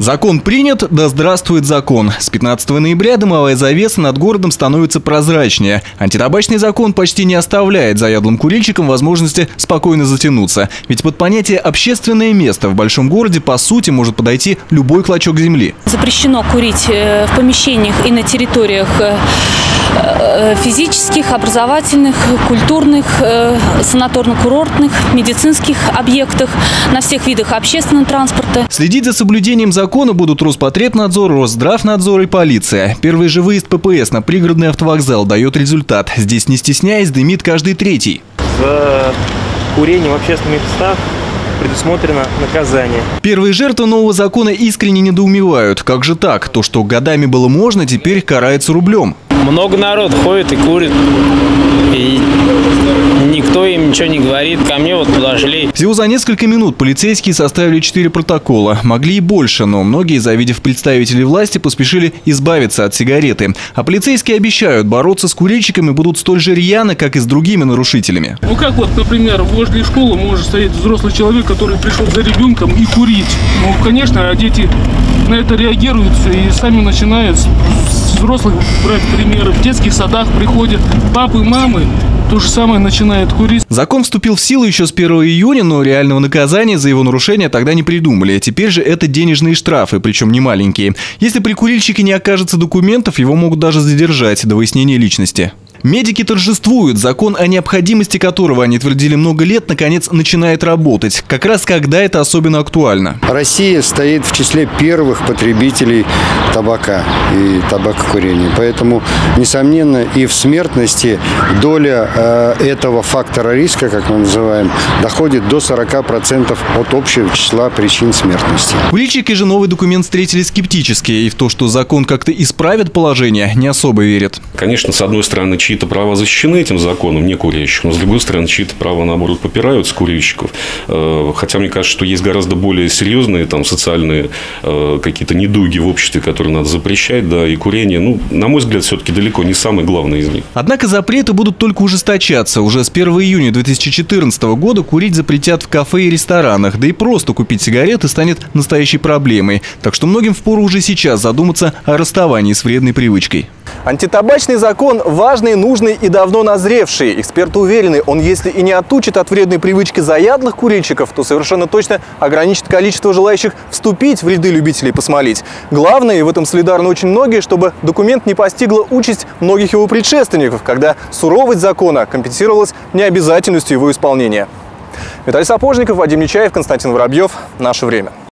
Закон принят, да здравствует закон. С 15 ноября дымовая завеса над городом становится прозрачнее. Антитабачный закон почти не оставляет заядлым курильщикам возможности спокойно затянуться. Ведь под понятие «общественное место» в большом городе по сути может подойти любой клочок земли. Запрещено курить в помещениях и на территориях физических, образовательных, культурных, санаторно-курортных, медицинских объектах, на всех видах общественного транспорта. Следить за соблюдением закона будут Роспотребнадзор, Росздравнадзор и полиция. Первый же выезд ППС на пригородный автовокзал дает результат. Здесь, не стесняясь, дымит каждый третий. За курение в общественных местах предусмотрено наказание. Первые жертвы нового закона искренне недоумевают. Как же так? То, что годами было можно, теперь карается рублем. Много народу ходит и курит, и никто им ничего не говорит. Ко мне вот подошли. Всего за несколько минут полицейские составили 4 протокола. Могли и больше, но многие, завидев представителей власти, поспешили избавиться от сигареты. А полицейские обещают, бороться с курильщиками будут столь же рьяно, как и с другими нарушителями. Ну как вот, например, возле школы может стоять взрослый человек, который пришел за ребенком и курить. Ну, конечно, дети на это реагируют и сами начинают с взрослых брать примеры. В детских садах приходят папы, мамы, то же самое начинают курить. Закон вступил в силу еще с 1 июня, но реального наказания за его нарушение тогда не придумали. Теперь же это денежные штрафы, причем не маленькие. Если при курильщике не окажется документов, его могут даже задержать до выяснения личности. Медики торжествуют. Закон, о необходимости которого они твердили много лет, наконец начинает работать. Как раз когда это особенно актуально. Россия стоит в числе первых потребителей табака и табакокурения. Поэтому, несомненно, и в смертности доля этого фактора риска, как мы называем, доходит до 40% от общего числа причин смертности. Курильщики же новый документ встретили скептически. И в то, что закон как-то исправит положение, не особо верят. Конечно, с одной стороны, чьи-то права защищены этим законом, не курящих, но с другой стороны, чьи-то права, наоборот, попираются курильщиков. Хотя мне кажется, что есть гораздо более серьезные там социальные какие-то недуги в обществе, которые надо запрещать, да, и курение, ну, на мой взгляд, все-таки далеко не самый главный из них. Однако запреты будут только ужесточаться. Уже с 1 июня 2014 года курить запретят в кафе и ресторанах, да и просто купить сигареты станет настоящей проблемой. Так что многим впору уже сейчас задуматься о расставании с вредной привычкой. Антитабачный закон важный, нужный и давно назревший. Эксперты уверены, он если и не отучит от вредной привычки заядлых курильщиков, то совершенно точно ограничит количество желающих вступить в ряды любителей посмолить. Главное, и в этом солидарны очень многие, чтобы документ не постигла участь многих его предшественников, когда суровость закона компенсировалась необязательностью его исполнения. Виталий Сапожников, Вадим Нечаев, Константин Воробьев. Наше время.